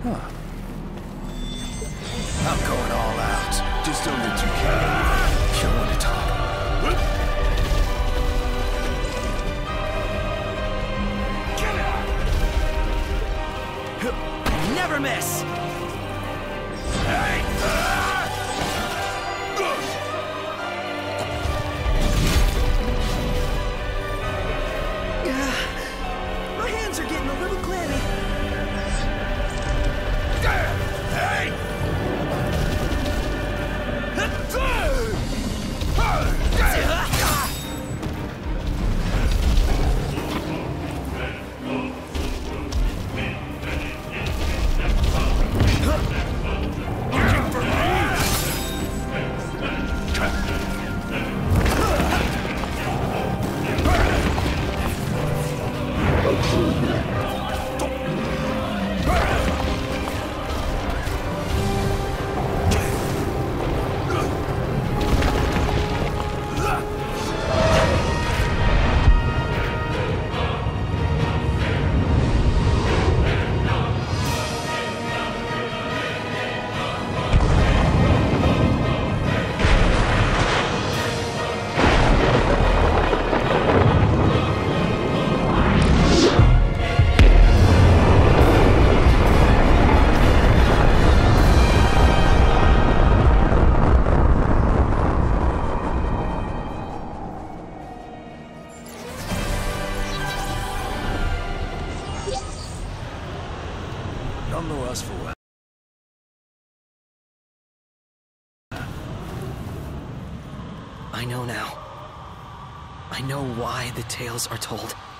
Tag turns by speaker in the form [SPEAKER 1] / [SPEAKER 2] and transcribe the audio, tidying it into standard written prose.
[SPEAKER 1] Huh. I'm going all out. Just don't get too carried away. Sure want to talk.
[SPEAKER 2] Never miss! My hands are getting a little clammy.
[SPEAKER 1] Don't know us for what.
[SPEAKER 2] I know now. I know why the tales are told.